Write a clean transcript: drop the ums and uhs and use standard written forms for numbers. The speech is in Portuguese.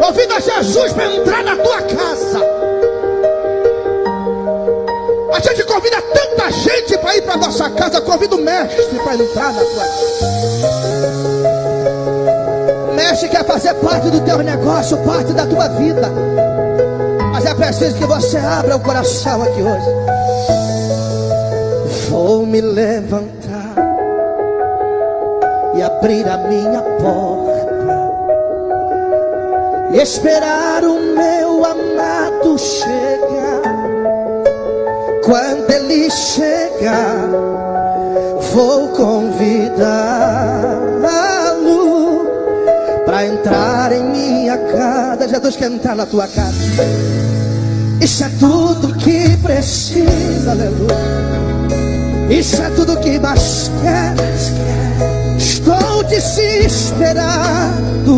Convida Jesus para entrar na tua casa. A gente convida tanta gente para ir para nossa casa. Convida o mestre para entrar na tua casa. O mestre quer fazer parte do teu negócio, parte da tua vida. Mas é preciso que você abra o coração aqui hoje. Vou me levantar e abrir a minha porta e esperar o meu amado chegar. Quando ele chegar, vou convidá-lo para entrar em minha casa. Jesus quer entrar na tua casa. Isso é tudo que precisa, aleluia. Isso é tudo que mais quer. Estou desesperado